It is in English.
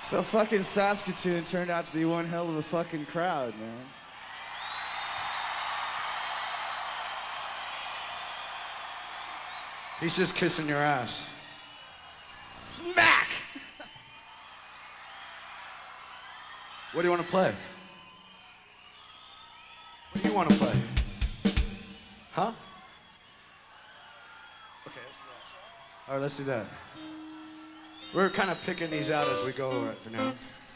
So fucking Saskatoon turned out to be one hell of a fucking crowd, man. He's just kissing your ass. Smack! What do you want to play? What do you want to play? Huh? Okay, let's do that. All right, let's do that. We're kind of picking these out as we go right for now.